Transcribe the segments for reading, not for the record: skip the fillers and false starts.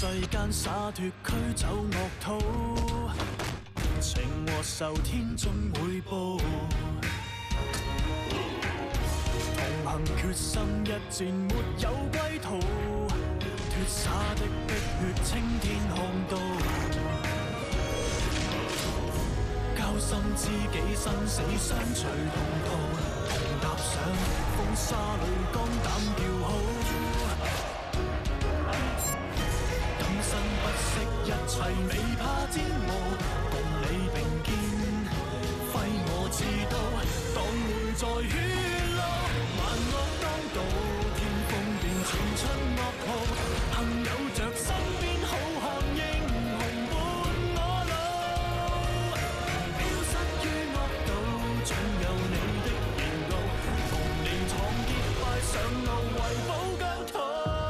世間灑脱驅走惡徒，情和仇天終會報。同行決心一戰沒有歸途，脫灑的碧血青天看到。交心知己生死相隨同途，同踏上風沙裏肝膽叫好。今生不惜一切未怕煎熬，共你並肩揮我刺刀，當門在血路，萬惡當道，天風便傳出惡號，幸有着身邊好漢英雄伴我路，飄失於惡道，總有你的言路，同年闖結拜上路為保疆土。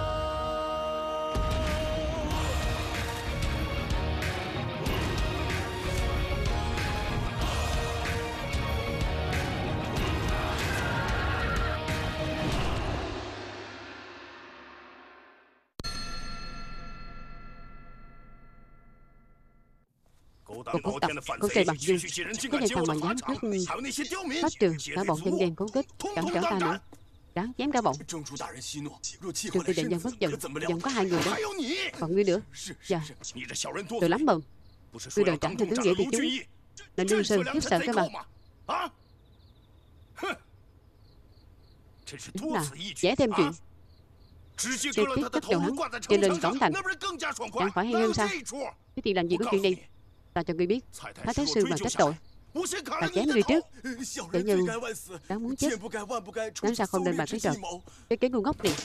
Cuộc cuộc tập của trời bằng dung, cái này thằng mà dám cướp phách trường, cả bọn dân đen cố kích, cản trở ta nữa, đáng chém cả bọn. Trường tư đại nhân bất giận, vẫn có 2 người đó, còn ngươi nữa. Dạ, tôi lắm mừng. Ngươi đòi trả theo tướng nghĩa thì chúng là đương sơn khiếp sợ các bạn. Đúng là dễ thêm chuyện. Trực tiếp cất đầu hắn cho lên cổng thành, chẳng phải hay hơn sao? Thế thì làm gì có chuyện này? Ta cho ngươi biết, Thái Thái Sư mà trách tội, ta chém ngươi trước. Tự như đáng muốn chết, đáng sao không nên bàn cái trò cái kế ngu ngốc này.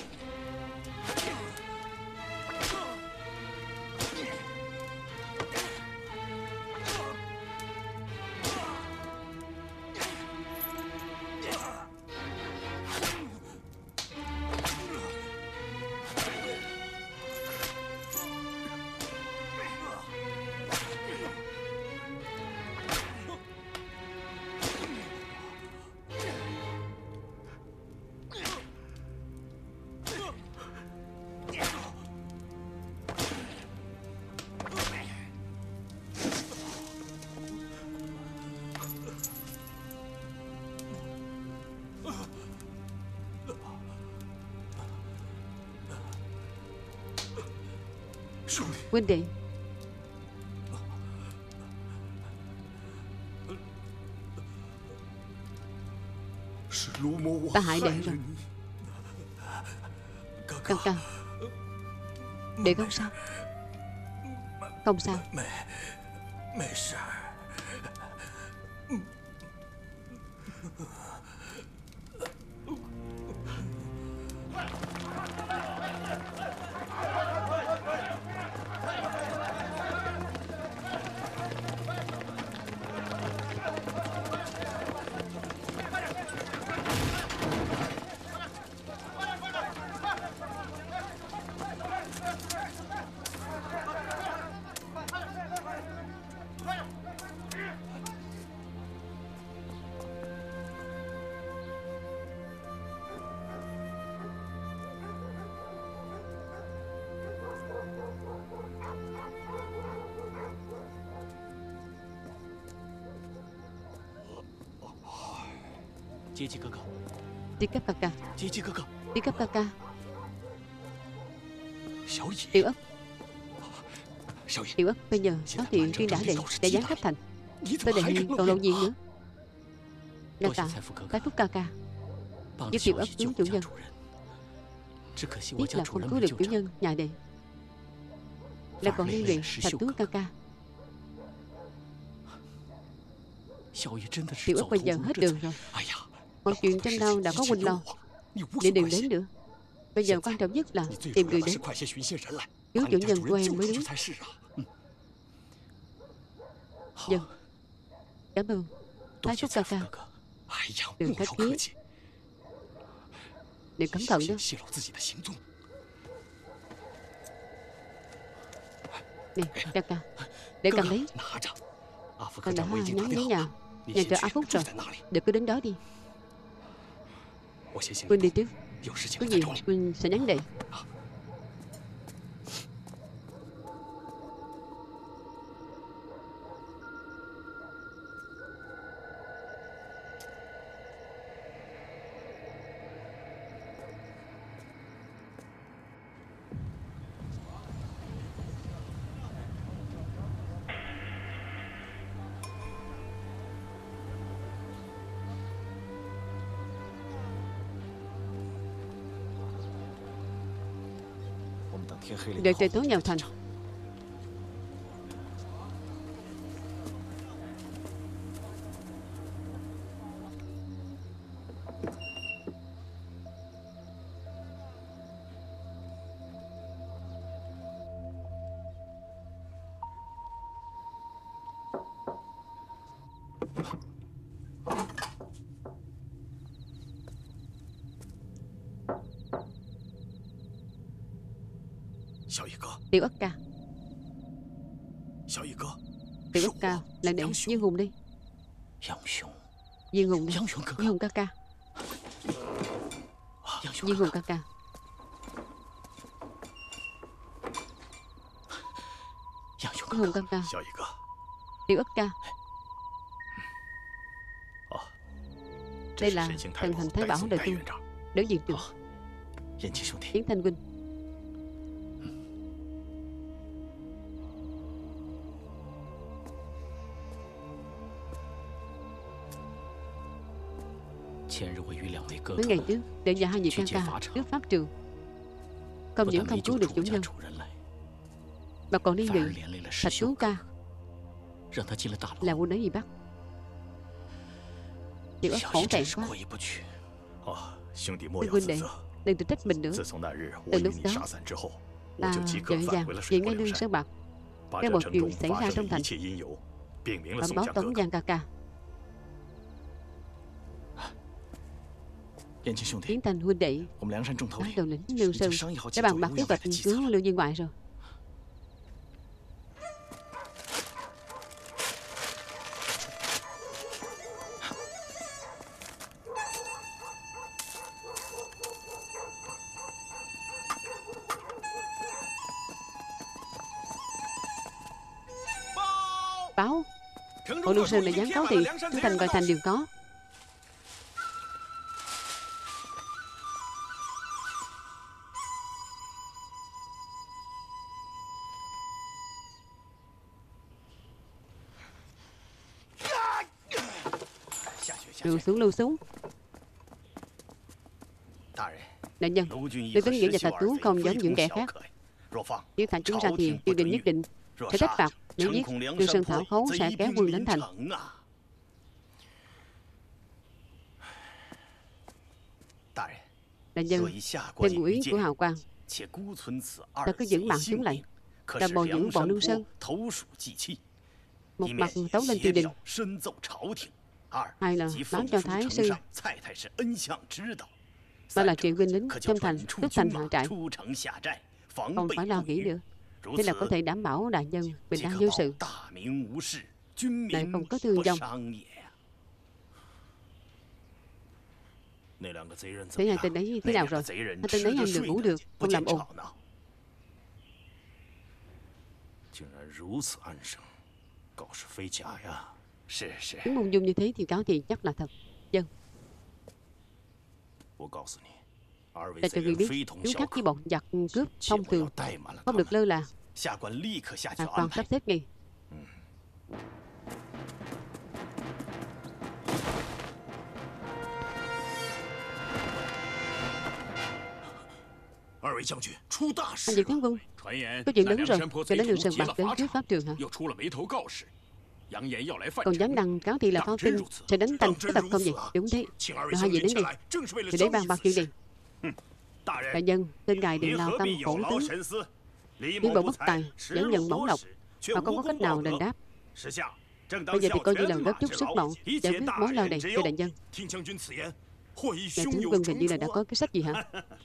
Huynh đệ, ta hại đệ rồi. Căng căng, đệ không sao? Không sao. Đi cấp ca ca. Đi cấp ca ca. Tiểu Ất. Tiểu Ất, bây giờ sáu thiện tuyên đã để giáng khắp thành. Tôi đề nghị còn lâu gì nữa. Đa tạ bái phúc ca ca, giúp Tiểu Ất cứu chủ nhân. Tiếc là không cứu được chủ nhân nhà đệ, là còn liên lụy thành tướng ca ca. Tiểu Ất bây giờ hết đường rồi. Mọi chuyện trong đau đã có huynh lo, để đừng đến nữa. Bây giờ quan trọng nhất là tìm người đến cứu chủ nhân của em mới đúng. Vâng, cảm ơn Thái Phúc ca ca. Đừng khách khí, đừng cẩn thận đó. Nè ca ca, để cầm lấy. Con đã nhắn đến nhà chờ A Phúc rồi, để cứ đến đó đi. Huynh đi trước, có gì Huynh sẽ nhắn đệ. Đợi trời tối vào thành. Tiểu Ất ca. Tiểu Ất ca, lại để Viên Hùng đi. Viên Hùng đi. Viên Hùng ca ca. Viên Hùng ca ca. Viên Hùng ca ca. Tiểu Ất ca. Đây là Thần Hành Thái Bảo đời tu, đỡ viện trưởng Yến Thanh huynh. Mấy ngày trước, để nhà hai vị ca ca trước pháp trường, không những không cứu được chủ nhân, mà còn liên lụy Thạch Chú ca, là quân ấy bị bắt. Tiểu Ất hổ thẹn quá. Đừng huynh đệ, đừng tự trách mình nữa. Từ lúc đó, ta vội vàng về ngay lương Sơn Bạc, cái một chuyện xảy ra trong thành, bẩm báo Tống Giang ca ca. Yến Thanh huynh đệ, phái đầu lĩnh Lương Sơn đã bàn bạc kế hoạch cứu Lưu Viên Ngoại rồi. Báo Hội Lương Sơn đã giáng cáo thì chúng thành ngoài thành đều có. Lưu xuống, lưu xuống. Đại nhân, Lưu Tuấn Nghĩa và Thạch Tú không giống những kẻ khác. Nếu thả chúng ra thì triều đình nhất định sẽ trách phạt. Nếu giết, Lương Sơn Thảo Khấu sẽ kéo quân đến thành. Đại nhân, tên ngụ ý của hào quang, ta cứ giữ mạng chúng lại, ta bồi dưỡng bọn Lương Sơn. Một mặt tấu lên triều đình, hai là báo cho Thái sư, ba là triệu binh lính trong thành xuất thành hạ trại. Không phải lo nghĩ nữa. Thế là có thể đảm bảo đại nhân bình an vô sự, lại không có thương vong. Thế hai tên ấy thế nào rồi? Hai tên ấy ăn được ngủ được, không làm ồn. Chúng ung dung như thế thì cáo thì chắc là thật. Dân. Ta cho ngươi biết, chúng khác với bọn giặc cướp thông thường, không được lơ là. Hạ quan sắp xếp ngay. Anh Diệp tướng quân, có chuyện lớn rồi. Cho đến Lương Sơn Bạc đến trước pháp trường hả? Còn dám đăng cáo thì là pháo tin sẽ đánh thành cái tập không vậy? Đúng thế. Rồi hai vị đến đây thì để bàn bạc chuyện này. Đại nhân, tên ngài Điện Lao Tâm khổ tướng, tiến bộ bất tài, dẫn nhận mẫu độc, mà không có cách nào đền đáp. Bây giờ thì coi như là góp chút sức mọn giải quyết mối lo này cho đại nhân. Đại tướng quân hình như là đã có cái sách gì hả?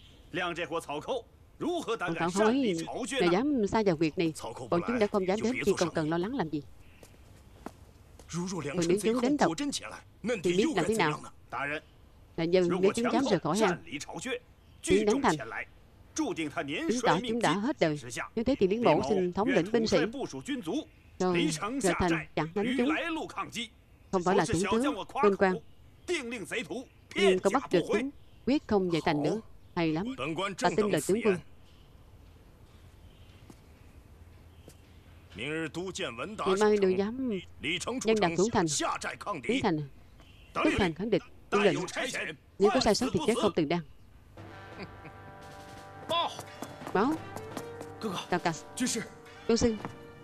Còn Thảo Khấu ấy là dám xa vào việc này, bọn chúng đã không dám đến thì còn cần lo lắng làm gì? Còn nếu chúng đến thật thì biết làm thế nào? Đại nhân, nếu chúng dám rời khỏi hang tiến đánh thành, chứng tỏ chúng đã hết đời. Nếu thế thì Liên Bộ xin thống lĩnh binh sĩ rồi rời thành chặn đánh chúng. Không phải là thủ tướng quân quan, nhưng có bắt được chúng quyết không về thành nữa. Hay lắm, ta tin lời tướng quân. Ngày mai đưa giám nhân đạt thủ thành tiến thành, tức thành khẳng định tuân lệnh. Nếu có sai sót thì chết không từng đăng. Báo Cao ca, Tôn sư,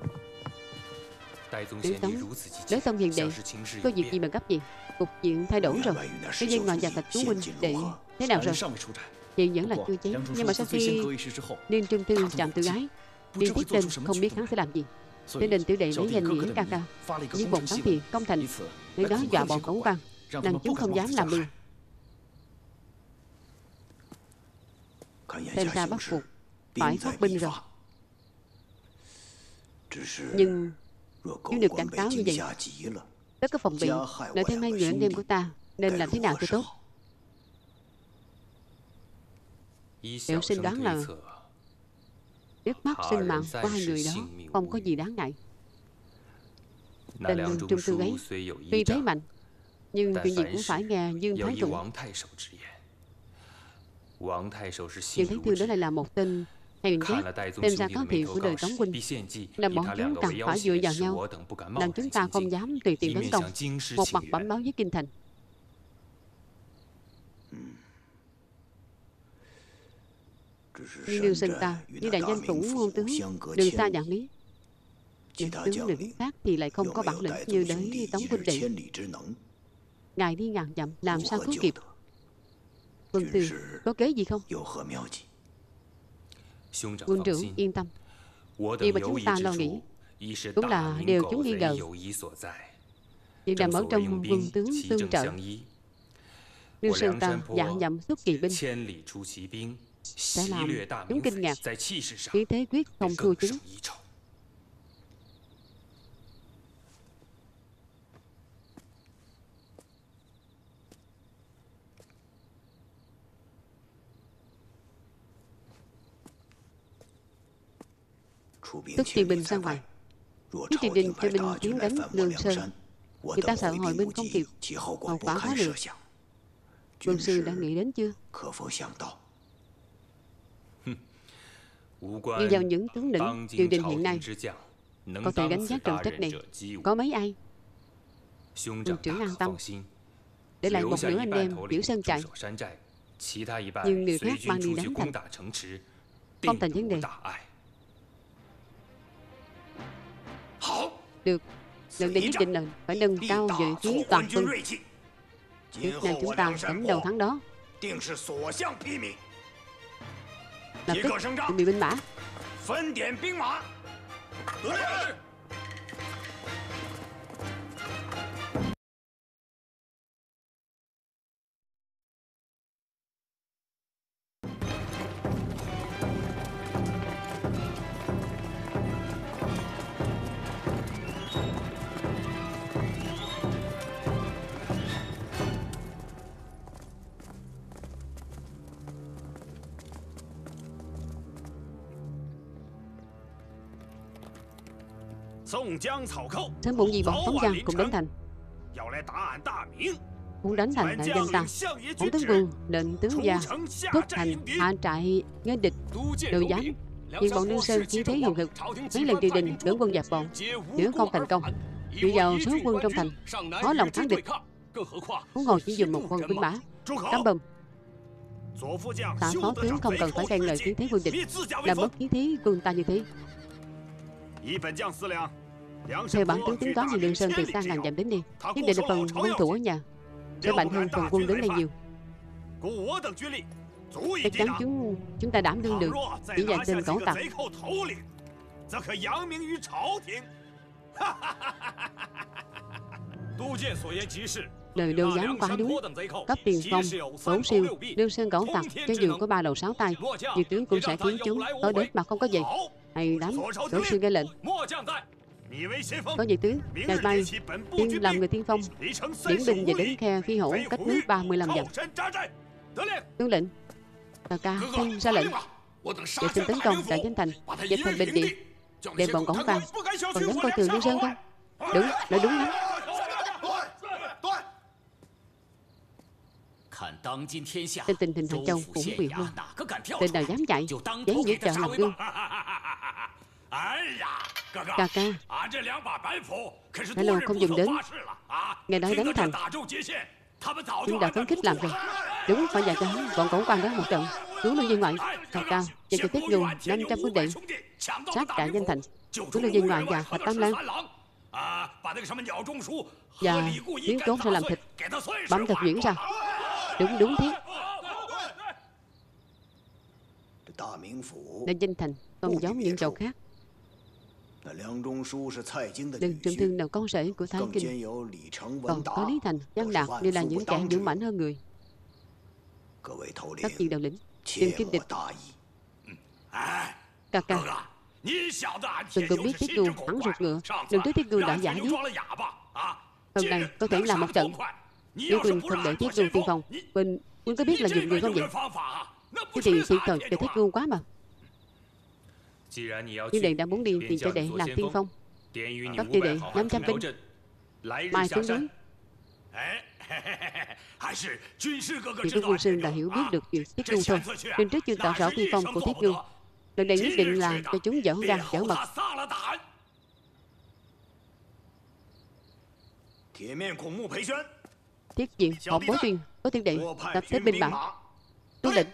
Tiểu Tống, Đới Tông hiền đệ, có việc gì mà gấp gì? Cục diện thay đổi rồi. Cái viên ngoại giặc là chú huynh đệ thế nào rồi? Hiện vẫn là chưa chết, nhưng mà sau khi Liên Trung Thư chạm tự ái, Liên Thiết Tinh không biết hắn sẽ làm gì. Cho nên tiểu đệ lấy danh nghĩa Cao ca với bọn thắng thì công thành, để đó dọa bọn cổng quan, rằng chúng không dám làm mưu. Xem ra bắt buộc phải phát binh rồi. Nhưng nếu được cảnh cáo như vậy, tất có phòng bị, lại thêm hai người anh em của ta, nên làm thế nào cho tốt? Tiểu sinh đoán là trước mắt sinh mạng của hai người đó không có gì đáng ngại. Tên Lương Trung Thư ấy tuy thế mạnh, nhưng chuyện gì cũng phải nghe Dương Thái Tùng. Dương Thái Thư đó lại là một tên hèn nhát, xem ra có thiện của đời Tống huynh, là bọn chúng càng phải dựa vào nhau, làm chúng ta không dám tùy tiện tấn công, một mặt bẩm báo với kinh thành. Nhưng Đường Sơn ta như đại danh phủ ngôn tướng Đường xa dạng lý, những tướng lĩnh khác thì lại không có bản lĩnh như đấy Tống huynh đệ. Ngài đi ngàn dặm làm sao cứu kịp? Quân tư có kế gì không? Quân trưởng yên tâm, điều mà chúng ta lo nghĩ cũng là điều chúng nghi ngờ. Việc nằm ở trong quân tướng tương trợ. Lương Sơn ta dạn dặm xuất kỳ binh sẽ làm chúng kinh ngạc, khí thế quyết không thua chúng. Tức tiền binh ra ngoài, nếu triều đình cho binh tiến đánh Lương Sơn, người ta sợ hồi binh không kịp, hậu quả khó lường. Quân sư đã nghĩ đến chưa? Như vào những tướng lĩnh triều đình hiện nay, có thể gánh vác trọng trách này có mấy ai? Quân trưởng an tâm, để lại một nửa anh em giữ sơn trại, nhưng người khác mang đi đánh thành, không thành vấn đề. Được, lần này nhất định là phải nâng cao vị khí toàn quân. Trước nay chúng ta đánh đầu thắng đó. Lập tức chuẩn bị binh mã. Sớm muộn gì bọn Tống Giang cũng đến thành, muốn đánh thành đại danh ta. Hỗn tướng vương lệnh tướng gia thúc thành hạ trại nghênh địch, đồ giám. Nhưng bọn Lương Sơn khí thế hùng hực, mấy lần triều đình dẫn quân dẹp bọn, nếu không thành công, dựa vào số quân trong thành khó lòng kháng địch. Huống hồ chỉ dùng một quân binh mã cắm bầm. Tạ phó tướng không cần phải khen ngợi khí thế quân địch, làm mất khí thế quân ta như thế. Theo bản tướng tính toán thì Lương Sơn từ xa ngàn dặm đến đây, nhất định là phần quân thủ ở nhà sẽ mạnh hơn phần quân đến đây nhiều. Chắc chắn chúng ta đảm đương được, chỉ là tên cẩu tặc. Lời đô giám quá đúng. Cấp tiền phong, bổn siêu, Lương Sơn cẩu tặc cho dù có 3 đầu 6 tay, nhiều tướng cũng sẽ khiến chúng tới đến mà không có gì. Hay lắm, bổn siêu nghe lệnh. Có gì tướng, ngày mai tiên làm người tiên phong, điển binh về đến khe Phi Hổ cách nước 35 dặm. Tướng lệnh, Cao ca xin ra lệnh. Để xin tấn công đại danh thành, dẹp thành bình địa, đem bọn cổng vàng, còn dám coi thường Lương Sơn không? Đúng, nói đúng lắm. Trên tình hình Hàng Châu cũng bị hôn, tên nào dám chạy, dán giữa chợ làm gương. Ca ca, Hải Long không dùng đến, nghe nói đánh thành Chúng đã phấn khích làm rồi. Đúng, phải dạy cho hắn bọn cẩu quan đó một trận. Cứu Lưu Viên Ngoại. Cao Cao dạy cho Thiết Ngưu 500 quân đệ sát đại danh thành, cứu Lưu Viên Ngoại và Bạch Tam Lang. Và Liếu Cốt sẽ làm thịt băm thật nhuyễn sao? Đúng, đúng thiết. Đại danh thành không giống những chỗ khác. Đừng Trượng Thương là con rể của Thái Kinh, còn có Lý Thành, Giang Lạc đều là những kẻ dũng mãnh hơn người. Các vị đầu lĩnh, đừng kinh địch. Ca ca, từng cũng biết Thiết Ngưu hắn ruột ngựa, lần trước Thiết Ngưu đã giả giết. Hôm nay có thể làm một trận. Nếu Quỳnh không để Thiết Ngưu tiên phong, Quỳnh có biết là dùng người không vậy? Thế thì thiệt thòi cho Thiết Ngưu quá mà. Nhưng đệ đã muốn đi thì cho đệ làm tiên phong. Cấp cho đệ 500 binh mai xuống núi. Chỉ có quân sư đã hiểu biết được chuyện Thiết Ngưu thôi, nên trước chưa tỏ rõ tiên phong của Thiết Ngưu. Lần này nhất định là cho chúng dở gan dở mật. Thiết diện Họp Bối Tuyên có thiên đệ tập kết binh mã. Tuân lệnh.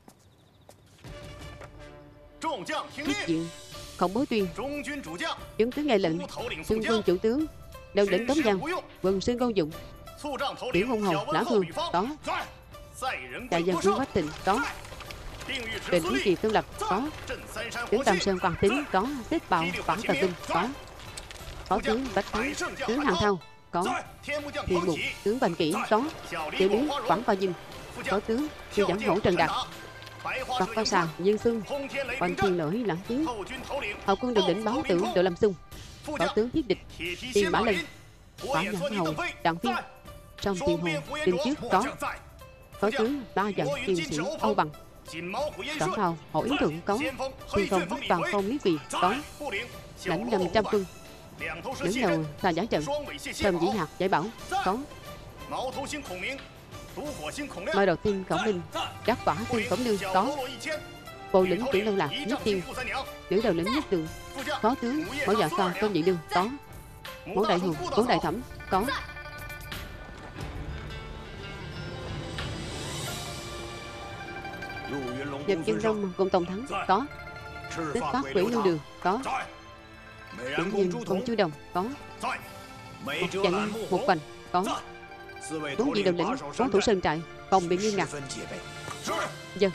Thiết diện Khổng Bối Tuyên chứng tướng nghe lệnh. Xưng quân chủ tướng đầu lĩnh Tống Giang, quần xưng công dụng. Tiểu hung hầu Lão Thương có. Đại dân quân Quách Tịnh có. Định Ý Kỳ Tương Lập có. Tướng Tam Sơn Quang Tính có. Xích Bạo Phản Tờ Binh có. Phó tướng Bách Thắng, tướng Hàng Thao có. Thiên Mục tướng Bành Kỷ có. Tiểu lý Quảng Cao Dinh, phó tướng Sư Giảng Hổ Trần Đạt, Bạc Cao Sàng Dương Xuân, Oanh Thiên Lỗi Lãng Chiến, hậu quân đầu lĩnh Báo Tử Đội Lâm Xung, phó tướng Thiết Địch Tiền Mã Lân, Phản Nhãn Hầu Đặng Phiên, Song Tiền Hồn Đinh Trước có. Phó tướng Ba Dận Tiền Sĩ Âu Bằng, Cẩm Phào Hổ Yến Thượng có. Tiên phong Bắc Vào Phong Lý Quỳ có. Lãnh 500 quân, đứng đầu là giả trận Sâm Dĩ Hạt Giải Bảo có. Mai đầu tiên Cổng Linh Đắc Quả Tiên Cổng Lương có. Bộ lĩnh Tiểu Lâu Lạc Nhất Tiêu, nữ đầu lĩnh Nhất Đường, phó tướng Mẫu Dạ Xoa Tôn Nhị Lương có. Mẫu Đại Hùng Mẫu Đại Thẩm có. Nhật Chân Đông cùng Tổng Thắng có. Tích Phát Quỷ Lưu Đường có. Cũng như cùng Chu Đồng có. Một trận một Bành có. 4 vị đầu lĩnh phó thủ sơn trại phòng bị nghiêm ngặt. Dân.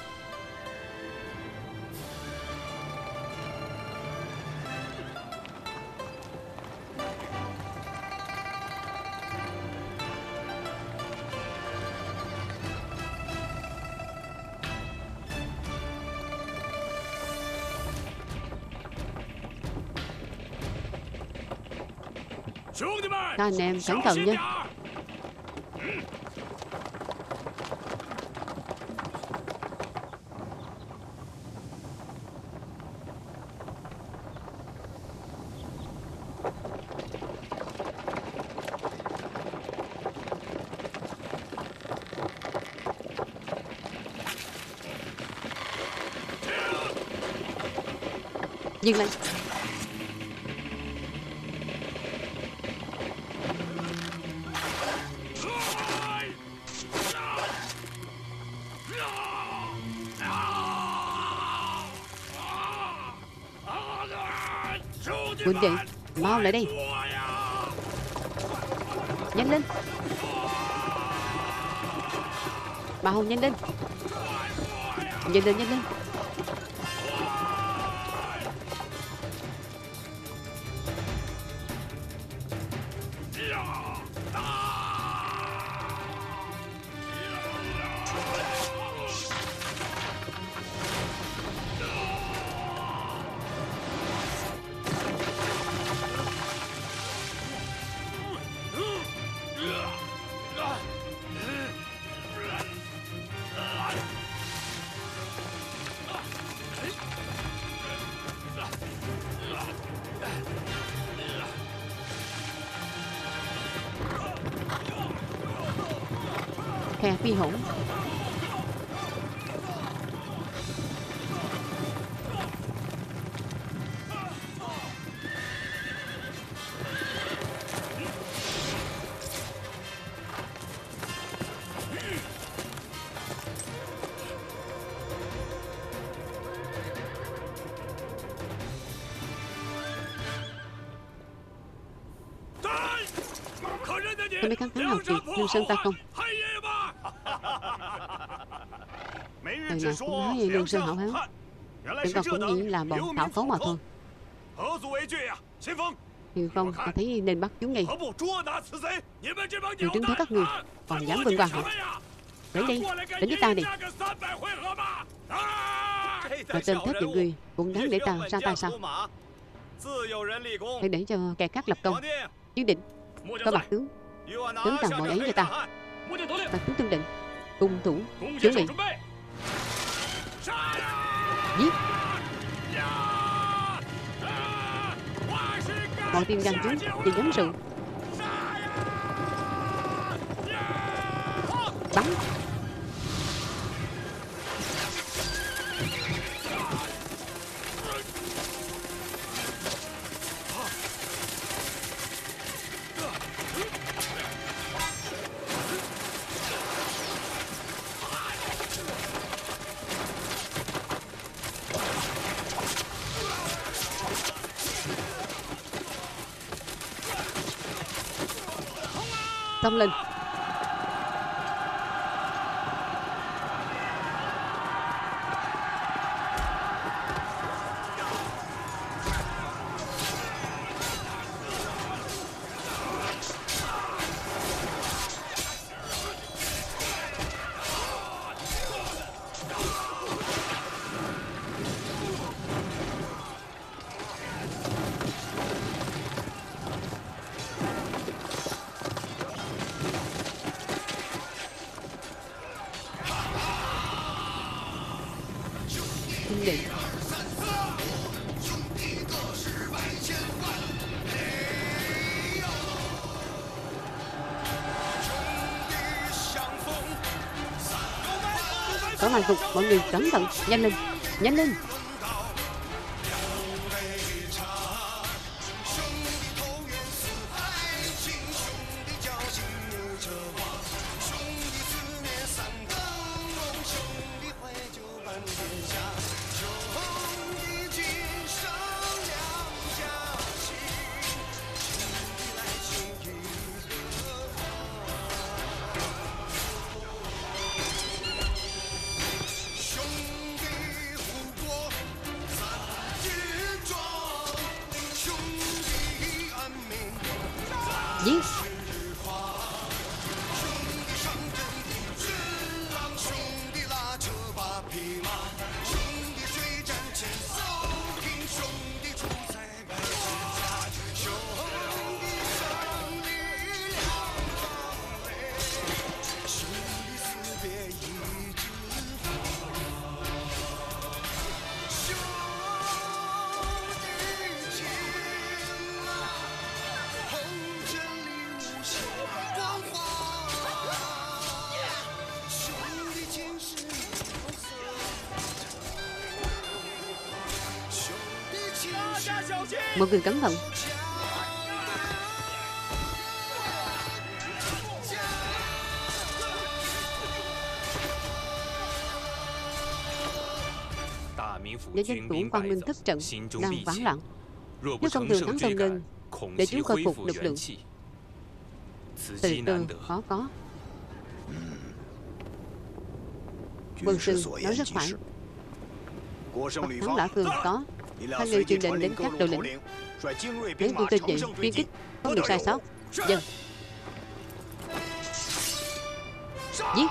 Các anh em cẩn thận nhé. Dừng lại. Huynh đệ, mau lại đây. Nhanh lên. Mau nhanh lên. Nhanh lên, nhanh lên. Khe Phi Hổ. Có mấy cắn thắng học gì Lương Sơn ta không? Đời nào cũng nói Lương Sơn hảo hán, chẳng còn cũng nghĩ là bọn thảo khấu mà thôi. Hiền Phong ta thấy nên bắt chúng ngay. Người trứng thấy các người còn dám vinh quang hả? Đến đi, đến với ta đi. Và tên thép những người cũng đáng để ta ra tay sao? Hãy để cho kẻ khác lập công. Quyết định có mặt tướng tặng mọi ấy cho ta. Mặt tướng tương định cung thủ chuẩn bị giết. Mọi tiên dân chúng thì nhắm sự bắn. Xông lên. Định. Có mai phục, mọi người cẩn thận, nhanh lên, nhanh lên. Giết. Mọi người cẩn thận. Để dân phủ Quang Minh thất trận đang hoảng loạn. Nếu không thường thắng Đông Ngân để chúng khôi phục lực lượng, từ từ khó có. Quân sư nói rất phải. Bậc thắng Lã Phương có. Hai người truyền lệnh đến các đầu lĩnh, nếu quân tên dậy truy kích không được sai sót. Dân. Giết.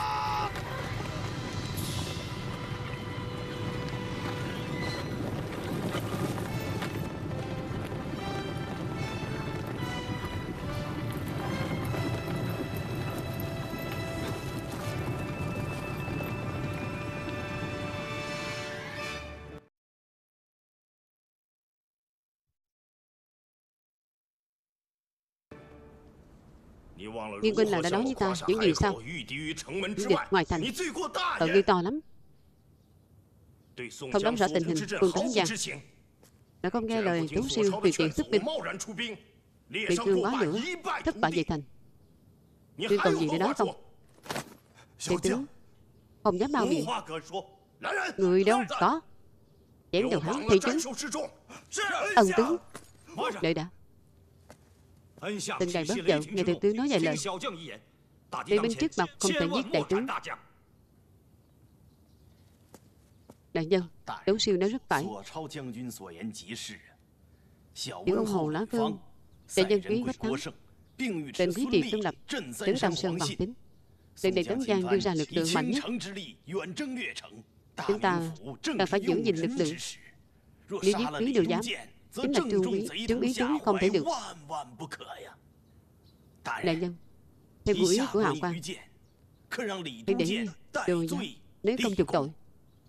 Viên huynh là đã nói với ta những gì sao? Những địch ngoài thành tội gây to lắm. Không nắm rõ tình hình quân Tấn Giang, đã không nghe lời Tống Siêu tùy tiện xuất binh, bị cương quá nữa, thất bại về thành. Ngươi còn gì để nói không? Tể tướng không dám bao biện. Người đâu có. Chém đầu hắn thì chứng. Ân tướng, đợi đã. Tình ngài bớt giận, ngài từ từ nói vài lời. Để bên trước mặt không thể giết đại tướng. Đại nhân, Tấu Siêu nói rất phải. Tiểu ông Hồ Lá Vương, đại nhân quý Bách Thắng, tên quý trì trung lập, trấn Tam Sơn bằng tính. Lần này Tấn Giang đưa ra lực lượng mạnh nhất. Chúng ta phải giữ gìn lực lượng. Nếu giết quý đều dám, chính là trương ý chúng không thể được. Đại nhân, theo vụ ý của Hạo Quang, hãy để Đồ Giám nếu không chịu tội.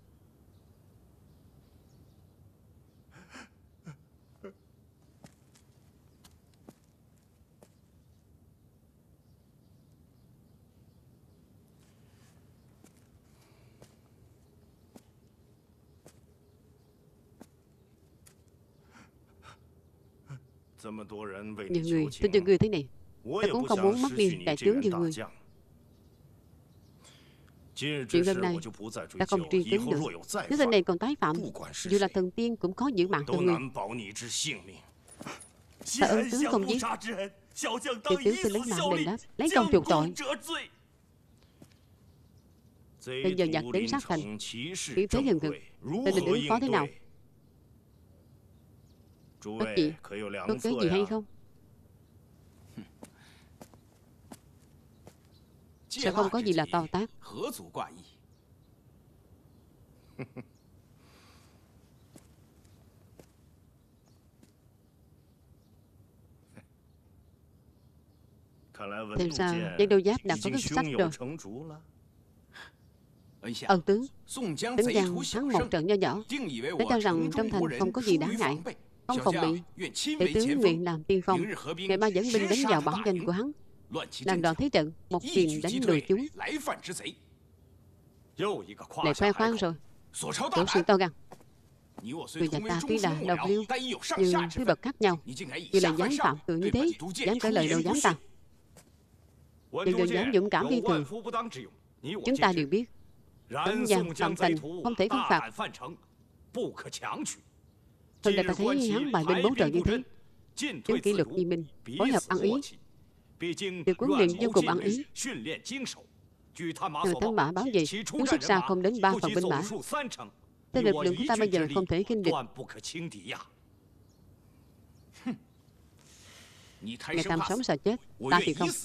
Nhiều người tin cho ngươi thế này, ta cũng không muốn mất đi đại tướng như ngươi. Chuyện hôm nay ta không truy cứu được. Nếu tên này còn tái phạm, dù là thần tiên cũng khó giữ mạng cho ngươi. Ta ơn tướng không giết, tiểu tướng tôi lấy mạng đền đáp, lấy công chuộc tội. Bây giờ nhặt đến sát thành, khiến thế hừng hực, ta định ứng phó thế nào? Các vị, có cái gì hay không? Sao không có gì là to tát? Thêm sao, Giang Đô Giáp đã có cái sách rồi. Ân tướng, Tấn Giang thắng một trận nho nhỏ, để cho rằng trong thành không có gì đáng ngại, không phòng bị. Tiểu tướng nguyện làm tiên phong, ngày mai dẫn binh đánh vào bản doanh của hắn, làm đoạn thế trận, một tiền đánh lùi chúng. Lại khoe khoang rồi. Tổ sự to gan. Người nhà ta tuy là đồng liêu, nhưng thứ bậc khác nhau. Vì là dám phạm tội như thế, dám cãi lời Đồ Giám ta. Nhưng Đồ Giám dũng cảm phi thường. Chúng ta đều biết, Tấn Giang phạm thành không thể không phạt. Hơn là ta thấy hắn bài binh bố trận như thế, chúng kỷ luật nghiêm minh, phối hợp ăn ý, được huấn luyện vô cùng ăn ý. Từ Thánh Mã báo về, chúng xuất ra không đến 3 phần binh mã. Thế lực lượng của ta bây giờ không thể khinh địch. Ngày Tam sống sợ chết, ta thì không.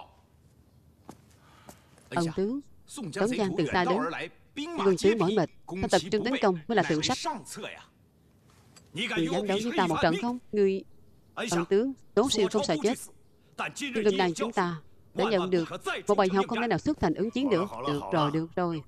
Ân tướng, Tấn Giang từ ta đến, quân tướng mỏi mệt, ta tập trung tấn công mới là thượng sách. Người dám đấu với ta một trận không? Người... Ân tướng, Tố Siêu không sợ chết. Nhưng lần này chúng ta đã nhận được một bài học không thể nào xuất thành ứng chiến nữa. Được rồi.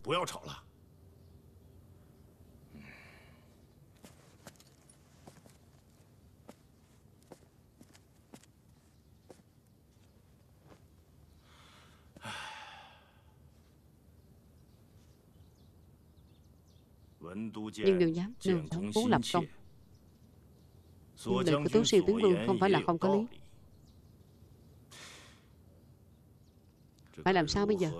Nhưng Đường Giám nương thống cố lập công. Nhưng lời của Tố Siêu tướng quân không phải là không có lý. Phải làm sao bây giờ?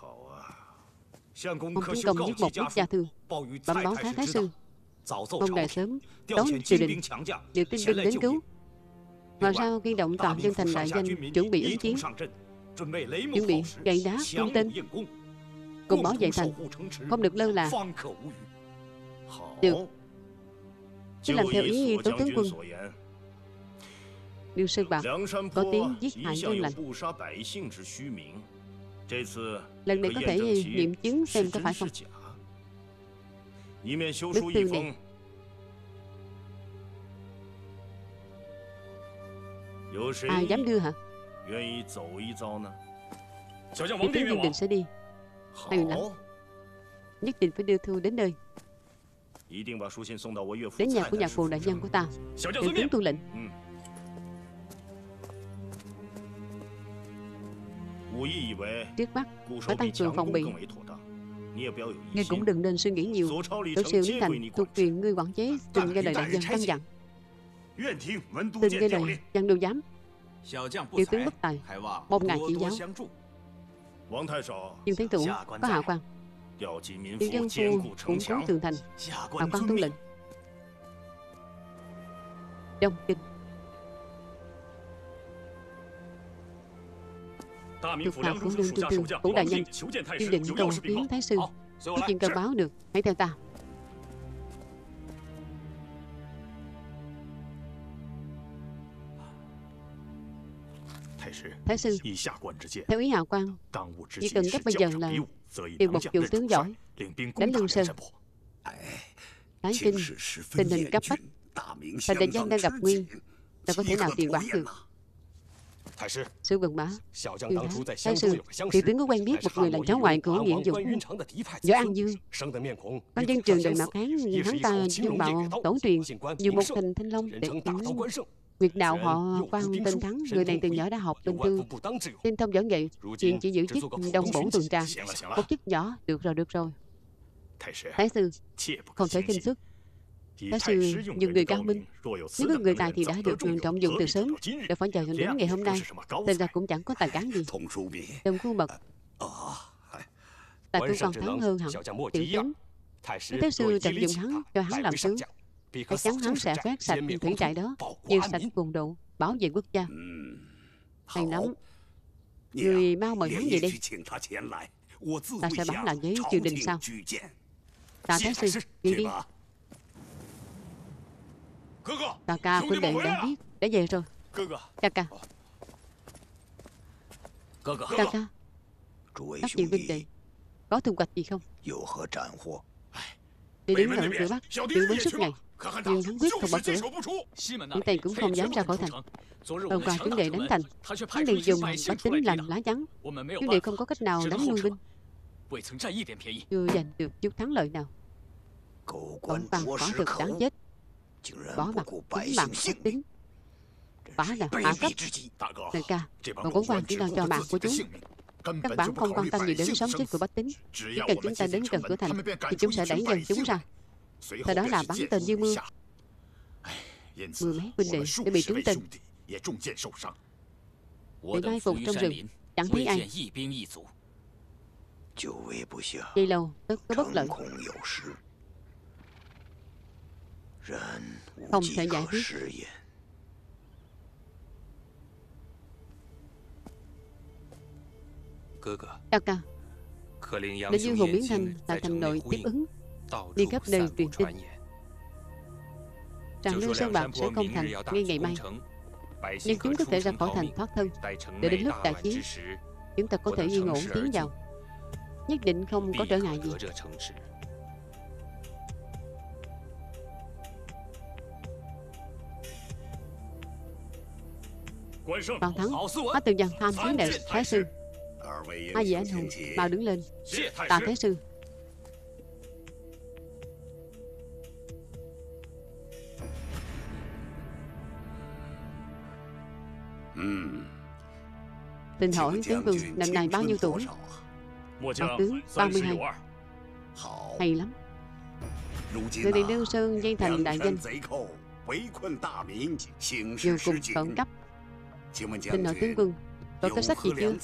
Ông tiến công viết một bức gia thư, bẩm báo Thái Sư, mong đại sớm đón triều đình, điều tinh binh đến cứu. Ngoài sao khi động toàn dân thành đại danh, chuẩn bị ứng chiến, chuẩn bị gậy đá cung tên, cùng bảo vệ thành, không được lơ là. Được, cứ làm theo ý Tố tướng quân. Liêu Sơn Bạc có tiếng giết hại dân lành, lần này có thể nghiệm chứng xem có phải không. Bức thư này ai dám đưa hả? Tiểu tướng Dương Định sẽ đi. Hay lắm, nhất định phải đưa thư đến nơi, đến nhà của nhạc phụ đại nhân của ta. Tiểu tướng tuân lệnh. Trước mắt phải tăng cường phòng bị. Ngươi cũng đừng nên suy nghĩ nhiều. Tố Siêu đến thành thuộc quyền ngươi quản chế, trình nghe lời đại nhân căn dặn. Tin nghe lời Giang Đô Giám. Tiểu tướng bất tài, mong ngài chỉ giáo. Dương Thái Thủ có Hạo Quang, Tiểu dân phu cũng cố tường thành. Hạo Quang tuân lệnh. Đông Kinh. thuộc hạ của Lương Tư Tư, Vũ đại nhân, kiên định cầu kiến thái sư. Có chuyện cần báo được, hãy theo ta. Thái sư, theo ý hạ quan, chỉ cần gấp bây giờ là điều một chủ tướng giỏi đánh Lương Sơn. Thái kinh, tình hình cấp bách, thành đại danh đang gặp nguy, ta có thể nào trì hoãn được. Sư Quần Bá, Thái sư, tiểu tướng có quen biết một người là cháu ngoại của Nguyễn Dũng, Võ An Dương. Quan dân trường đời Mạc Hán, hắn ta dương bạo tổ truyền dù một thành Thanh Long để Nguyệt đạo họ Quan tên Thắng, người này từ nhỏ đã học tương tư, tinh thông võ nghệ, hiện chỉ giữ chức đông bổ tuần tra, một chức nhỏ. Được rồi. Thái sư, không thể khinh suất. Thái sư dùng người cao minh, nếu có người tài thì đã được trọng dụng từ sớm, đâu phải chờ đến ngày hôm nay. Tên ra cũng chẳng có tài cán gì. Đồng khuôn mật, tài cũng còn thắng hơn hẳn tiểu tướng. Nếu Thái sư trọng dụng hắn cho hắn làm tướng, chắc chắn hắn sẽ quét sạch thủy trại đó, như sạch cùng độ, bảo vệ quốc gia. Hay lắm, người mau mời hắn về đây. Ta sẽ báo lại với triều đình sau. Ta Thái sư, đi. Ca ca, huynh đệ đã biết, đã về rồi. Ca ca, các vị huynh đệ có thu hoạch gì không? Đi đứng ở cửa Bắc, tiểu bấn suốt ngày, nhưng hắn quyết không mở cửa. Những Tây cũng không dám ra khỏi thành. Hôm qua chúng đệ đánh thành, hắn liền dùng bách tính làm lá chắn. Chúng đệ không có cách nào đánh lui binh, chưa giành được chút thắng lợi nào. Bọn Văn quả thực đáng chết, bỏ mặt tính mạng bách tính, quả là hạ cấp. Đại ca, bọn quân quan chỉ lo cho mạng của chúng, các bạn không quan tâm gì đến sống chết của bách tính. Chỉ cần chúng ta đến gần cửa thành thì chúng sẽ đẩy dần chúng ra, sau đó là bắn tên như mưa. Mười mấy huynh đệ đã bị trúng tên, bị mai phục trong rừng, chẳng thấy ai. Dây lâu tất có bất lợi, không thể giải quyết. Ca ca, để Dương Hùng biến thành tại thành nội tiếp ứng, đi khắp nơi truyền tin rằng Lương Sơn Bạc sẽ công thành ngay ngày mai, nhưng chúng có thể ra khỏi thành thoát thân. Để đến lúc đại chiến, chúng ta có thể yên ổn tiến vào, nhất định không có trở ngại gì. Toàn Thắng, Hóa Từ Văn tham kiến đệ Thái sư. Hai vị anh hùng mau đứng lên. Tạ Thái sư. Xin hỏi tướng quân năm nay bao nhiêu tuổi? Đạo tướng 32. Hay lắm. Người đi Lương Sơn dây thành đại danh, vô cùng khẩn cấp. Xin hỏi tướng quân có cái sách gì chưa?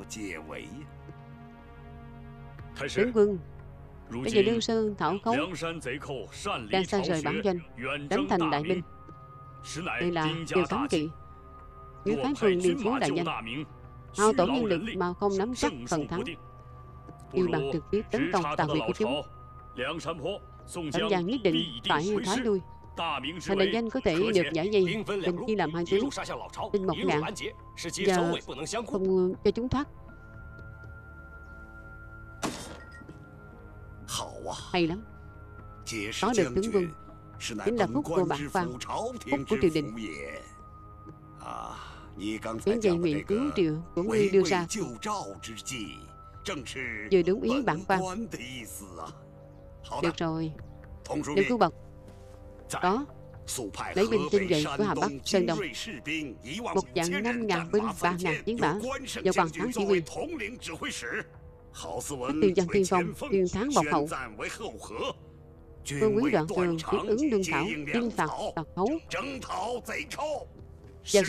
Tướng quân, bây giờ Lương Sơn thảo khấu đang xa rời bản doanh, đánh thành đại binh. Đây là điều cấm kỵ. Nếu phái phương liên phú đại danh, hao tổn nhân lực mà không nắm chắc phần thắng, thì bằng trực tiếp tấn công tàn huyệt của chúng. Tạm giang nhất định phải thoái lui. Thành đại danh có thể được giải dây, mình chia làm hai tướng, Đinh Mộc Ngạn, giờ không cho chúng thoát. Hay lắm. Có được tướng quân chính là phúc của bản quan, phúc của triều đình. Những dạy nguyện cứu triều của ngươi đưa ra vừa đúng ý bản quan. Được rồi, đừng cứu bậc. Có lấy binh tinh nhuệ của Hà Bắc Sơn Đông, một vạn 5.000 binh, 3.000 chiến mã do Hoàng Thắng chỉ huy. Các tiền dân tiên phong, Tuyên Thắng bọc hậu, Vương Quý Đoạn Tường tiếp ứng Lương Thảo, chinh phạt tặc khấu. Dân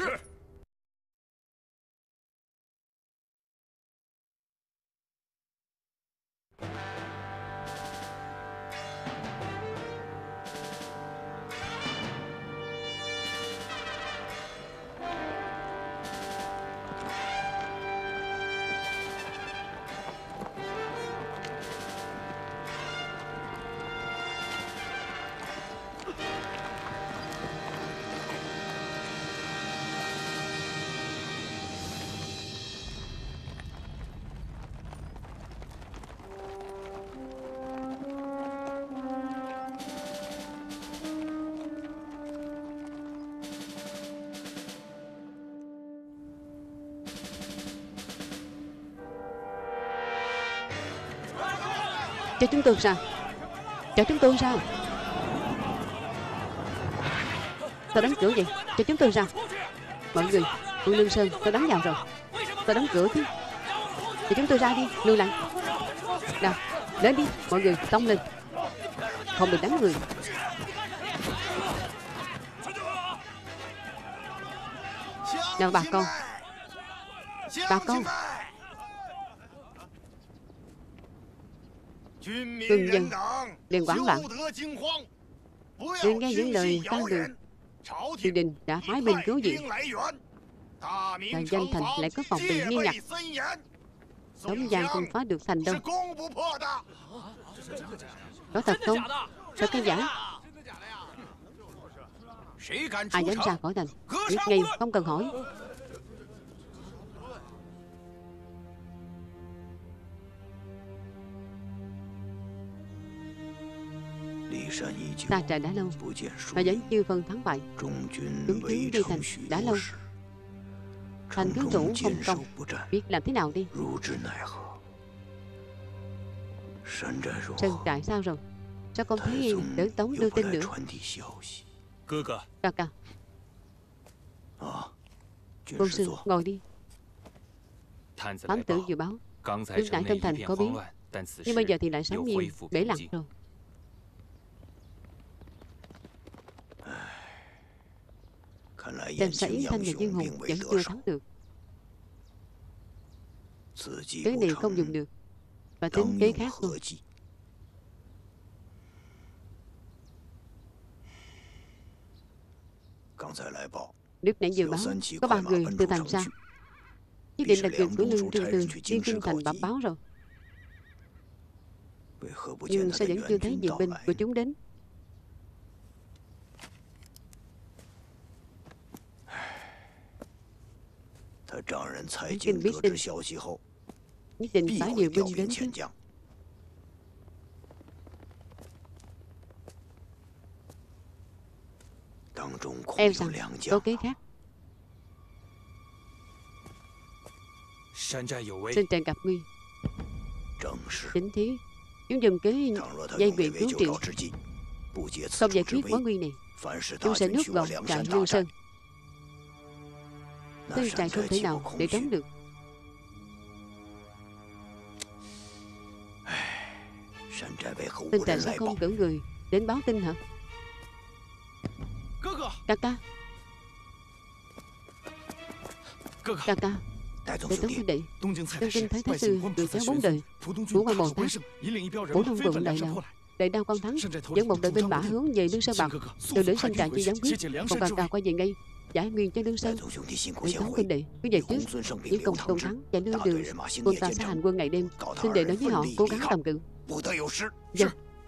Cho chúng tôi ra. Cho chúng tôi ra. Sao đóng cửa vậy? Cho chúng tôi ra. Mọi người, quân Lương Sơn tôi đóng vào rồi. Sao đóng cửa chứ? Cho chúng tôi ra đi. Lùi lại. Nào, đến đi. Mọi người xông lên. Không được đánh người. Nào bà con. Bà con. Quân dân đừng hoảng loạn. Đừng nghe những lời tan đường. Triều đình đã phái binh cứu viện. Và danh thành lại có phòng bị nghiêm ngặt. Tống Giang không phá được thành đâu. Có thật không? Sao cái giả? Ai dám ra khỏi thành? Giết ngay, không cần hỏi. Ta trời đã lâu mà vẫn chưa phân thắng bại. Chúng tướng đi thành đã lâu. Thành cứ thủ không công, biết làm thế nào đi. Sơn trại sao rồi? Sao không thấy đỡ Tống đưa tin nữa? Ca ca. Quân sư ngồi đi. Thám tử dự báo lương đại trong thành có biến, nhưng bây giờ thì lại sớm nhiên bể lặng rồi. Xem ra Yến Thanh và Dương Hùng vẫn chưa thắng được. Kế này không dùng được, và tính kế khác thôi. Lúc nãy dự báo có 3 người từ thành ra. Nhất định là chuyện của Lương Trương Tư đi kinh thành bẩm báo rồi. Nhưng sao vẫn chưa thấy viện binh của chúng đến? Kinh biết tin, nhất định phải điều binh đến chứ. Em rằng có kế khác. Sơn trại gặp nguy. Chính thế, chúng dùng kế dây quyền cứu triệu. Không giải quyết mối nguy này, chúng sẽ nuốt gọn trại Lương Sơn. Sơn trại không thể nào để chống được. Sơn trại sẽ không cử người đến báo tin hả? Ca ca. Ca ca. Đại Tống huynh đệ, Đông Kinh Thái Thái Sư được cháu 4 đời, Phủ Quan Bồ Tát, Phủ Đông Vượng Đại Đao Quan Thắng dẫn một đội binh mã hướng về Lương Sơn Bạc. Từ lưỡng Sơn trại chưa dám quyết, còn ca ca quay về ngay giải nguyên cho Lương Sơn. Đại Tống huynh đệ cứ về trước, những công Tôn Thắng và đưa đường quân ta sẽ hành quân ngày đêm. Huynh đệ nói với họ cố gắng tầm cự. Dân.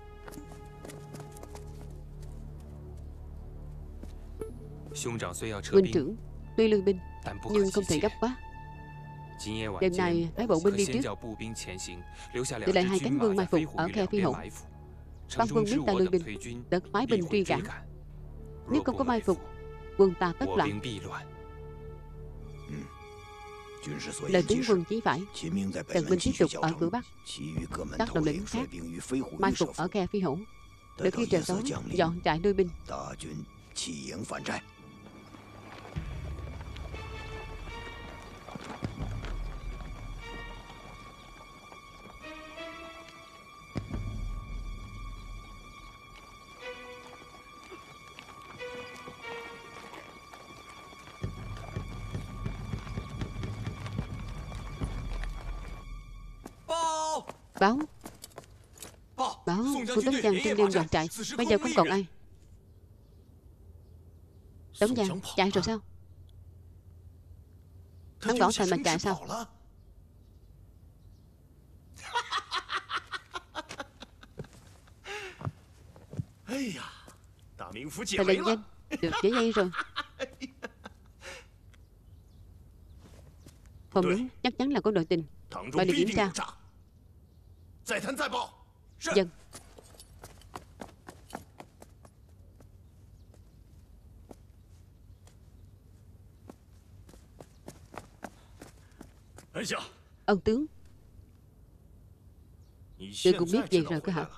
Huynh trưởng tuy lưu binh nhưng không thể gấp quá. Đêm nay phái bộ binh đi trước, để lại 2 cánh quân mai phục ở khe Phi Hổ. Ban quân biết ta lưu binh, đợt phái binh truy cản. Nếu không có mai phục, quân ta tất loạn. Lời tướng quân chí phải. Tần binh tiếp tục ở cửa Bắc, các đầu lĩnh khác mai phục ở khe Phi Hổ. Đợi khi trời tối dọn trại nuôi binh. Báo của Tống Giang trên đêm dọn trại. Bây giờ không còn ai. Tống Giang chạy rồi sao? Hắn bỏ thành mà chạy sao? Tại lệnh danh được giải dây rồi. Không đúng, chắc chắn là có nội tình. Phải được kiểm tra. Dân. Ân tướng, Ngươi cũng biết vậy rồi cơ hả?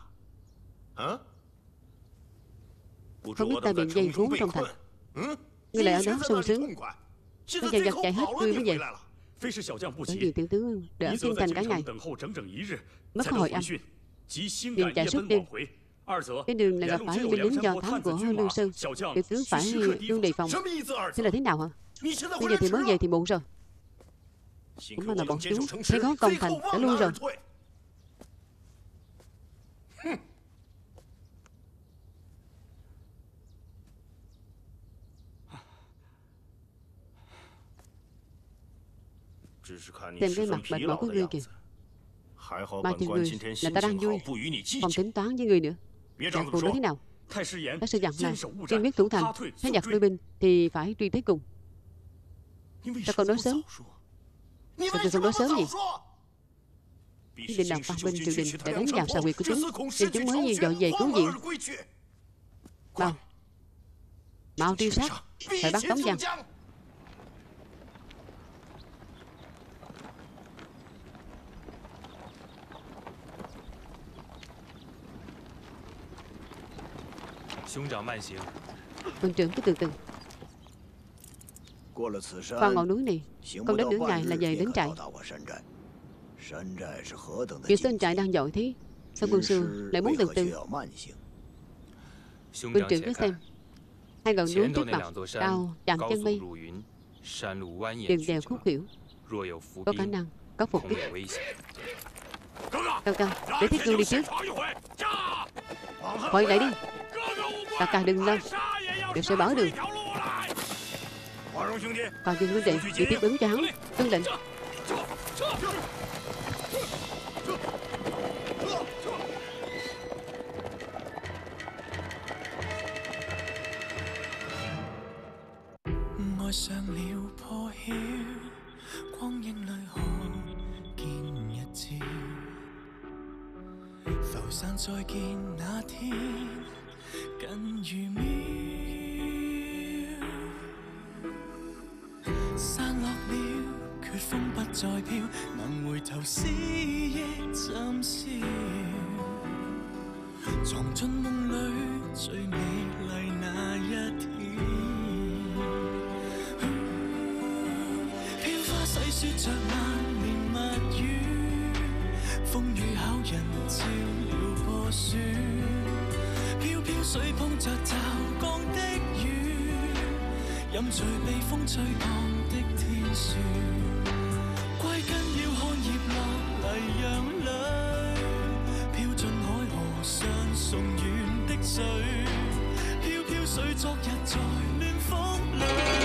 Không biết ta bị dây khốn trong thành. Ngươi lại ở đó sung sướng. Nó dần dần chạy hết ngươi mới vậy. Bởi vì tiểu tướng đã ở trên thành cả ngày, mất hồi âm, liền chạy suốt đêm. Cái đường là gặp phải binh lính do thám của Lương Sơn. Tiểu tướng phải luôn đề phòng. Thế là thế nào hả? Bây giờ thì mới về thì muộn rồi. Cũng là bọn chúng thấy có công thành đã lui rồi. Xem cái mặt mệt mỏi của ngươi kìa. Mà chừng người là ta đang vui, còn tính toán với ngươi nữa. Trạng cuộc đó thế nào? Thái sư dặn là kiên quyết thủ thành, thấy giặc lui binh thì phải truy tới cùng. Sao còn nói sớm? Sao tôi không nói sớm gì? Khi định làm văn binh triều đình đã đánh vào xào huyệt của chúng, nên chúng mới như dội về cứu viện. Mau tiêu sát, phải bắt Tống Giang. Quân trưởng cứ từ từ. Qua ngọn núi này, không đến nửa ngày là về đến trại. Việc sơn trại đang dội thế, sao quân sư lại muốn từ từ? Quân trưởng cứ xem. Hai ngọn núi trước mặt cao chạm chân mây, đường đèo khúc khuỷu, có khả năng có phục kích. Cao Cao, để Thiết Cương đi trước. Quay lại đi. Cao Cao đừng lên, đều sẽ bảo đường. Còn Dương huynh đệ chỉ tiếp ứng cho hắn. Tuân lệnh. 愛上了破曉，光影裏看見日照，浮散再見那天近如秒，散落了，決風不再飄，能回頭思憶怎消？藏進夢裏最美麗那一天。細說着萬年蜜語，風雨考人照了破雪，飄飄水碰着驟降的雨，飲醉被風吹蕩的天樹，歸根要看葉落泥洋裏，飄進海河上送遠的水，飄飄水昨日在暖風裏。